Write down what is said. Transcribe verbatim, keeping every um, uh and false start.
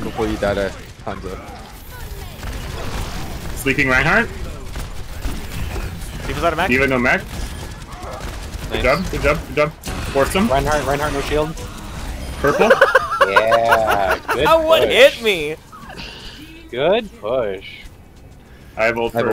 before you die to Hanzo. Sleeping Reinhardt. People's out of mech. Even no mech. Good job, good job, good job. Force him. Reinhardt, Reinhardt, no shield. Purple. Yeah, good Oh, what push. hit me? Good push. I have ult for